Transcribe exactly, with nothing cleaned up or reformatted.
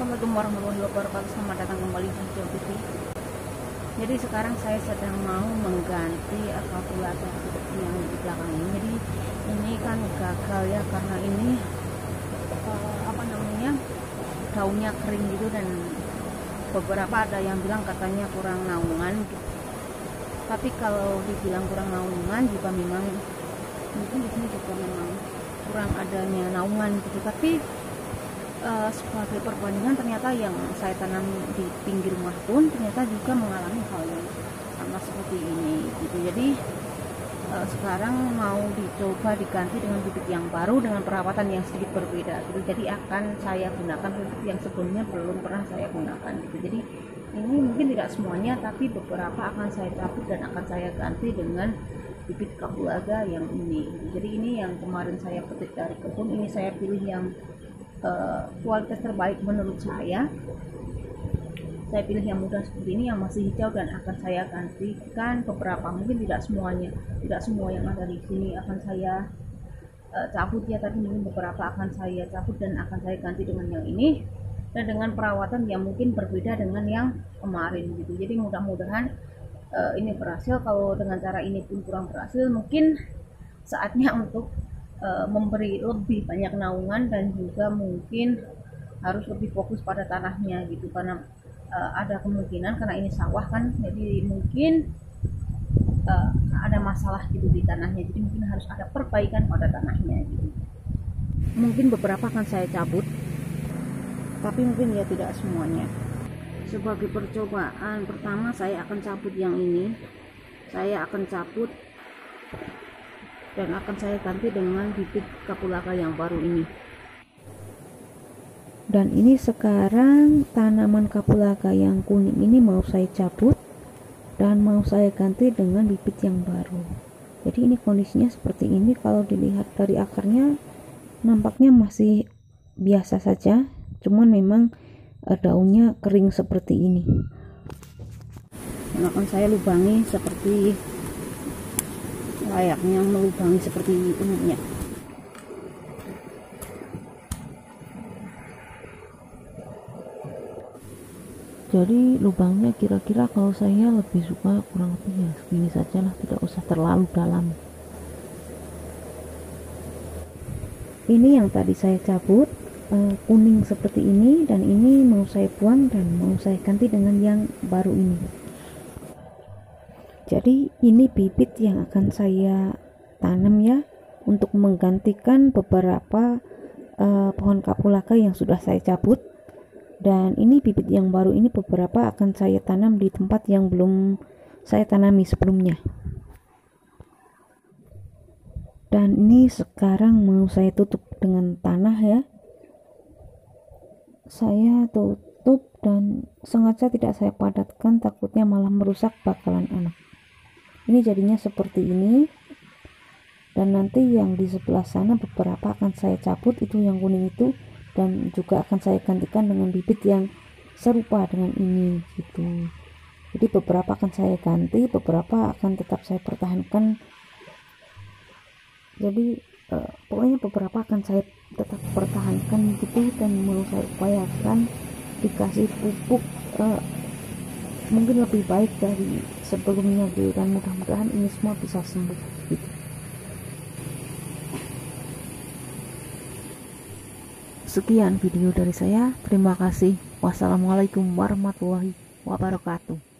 Assalamualaikum warahmatullahi wabarakatuh. Selamat datang kembali di Hijau T V. Jadi sekarang saya sedang mau mengganti kalkulator yang di belakang ini. Jadi ini kan gagal ya, karena ini uh, apa namanya daunnya kering gitu, dan beberapa ada yang bilang katanya kurang naungan gitu. Tapi kalau dibilang kurang naungan juga memang mungkin di sini juga memang kurang adanya naungan gitu. Tapi uh, sebagai perbandingan ternyata yang saya tanam di pinggir rumah pun ternyata juga mengalami hal yang sama seperti ini gitu. Jadi uh, sekarang mau dicoba diganti dengan bibit yang baru dengan perawatan yang sedikit berbeda gitu. Jadi akan saya gunakan bibit yang sebelumnya belum pernah saya gunakan gitu. Jadi ini mungkin tidak semuanya, tapi beberapa akan saya cabut dan akan saya ganti dengan bibit kapulaga yang ini. Jadi ini yang kemarin saya petik dari kebun, ini saya pilih yang uh, kualitas terbaik menurut saya. Saya pilih yang muda seperti ini, yang masih hijau, dan akan saya gantikan beberapa, mungkin tidak semuanya, tidak semua yang ada di sini akan saya uh, cabut ya, tapi mungkin beberapa akan saya cabut dan akan saya ganti dengan yang ini, dan dengan perawatan yang mungkin berbeda dengan yang kemarin gitu. Jadi mudah-mudahan uh, ini berhasil. Kalau dengan cara ini pun kurang berhasil, mungkin saatnya untuk uh, memberi lebih banyak naungan, dan juga mungkin harus lebih fokus pada tanahnya gitu, karena uh, ada kemungkinan karena ini sawah kan, jadi mungkin uh, ada masalah gitu di tanahnya, jadi mungkin harus ada perbaikan pada tanahnya gitu. Mungkin beberapa akan saya cabut, tapi mungkin ya tidak semuanya. Sebagai percobaan pertama saya akan cabut yang ini, saya akan cabut dan akan saya ganti dengan bibit kapulaga yang baru ini. Dan ini sekarang tanaman kapulaga yang kuning ini mau saya cabut dan mau saya ganti dengan bibit yang baru. Jadi ini kondisinya seperti ini. Kalau dilihat dari akarnya nampaknya masih biasa saja, cuman memang uh, daunnya kering seperti ini. Dan akan saya lubangi seperti layaknya melubangi seperti umumnya. Jadi lubangnya kira-kira kalau saya lebih suka kurang lebih ya segini saja lah, tidak usah terlalu dalam. Ini yang tadi saya cabut, uh, kuning seperti ini, dan ini mau saya buang dan mau saya ganti dengan yang baru ini. Jadi ini bibit yang akan saya tanam ya, untuk menggantikan beberapa uh, pohon kapulaga yang sudah saya cabut. Dan ini bibit yang baru ini beberapa akan saya tanam di tempat yang belum saya tanami sebelumnya. Dan ini sekarang mau saya tutup dengan tanah ya. Saya tutup dan sengaja tidak saya padatkan, takutnya malah merusak bakalan anak. Ini jadinya seperti ini. Dan nanti yang di sebelah sana beberapa akan saya cabut, itu yang kuning itu, dan juga akan saya gantikan dengan bibit yang serupa dengan ini gitu. Jadi beberapa akan saya ganti, beberapa akan tetap saya pertahankan. Jadi eh, pokoknya beberapa akan saya tetap pertahankan gitu, dan mau saya upayakan dikasih pupuk eh, mungkin lebih baik dari sebelumnya gitu, dan mudah-mudahan ini semua bisa sembuh gitu. Sekian video dari saya, terima kasih. Wassalamualaikum warahmatullahi wabarakatuh.